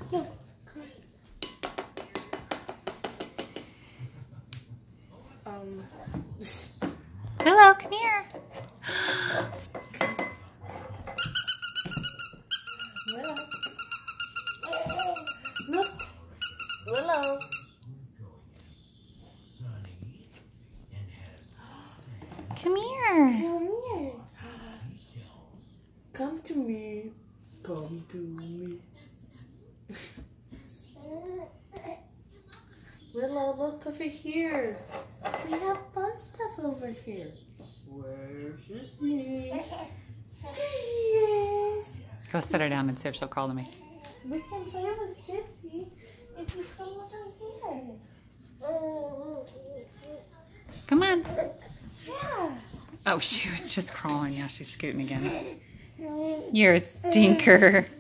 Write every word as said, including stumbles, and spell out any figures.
No. Um. Willow, come here. Willow. No. Willow. Come here. Come here. Come to me. Come to me. Willow, look over here. We have fun stuff over here. Where's Sissy? There she is. Go set her down and see if she'll crawl to me. We can play with Sissy if you someone else here. Come on. Yeah. Oh, she was just crawling. Yeah, she's scooting again. You're a stinker.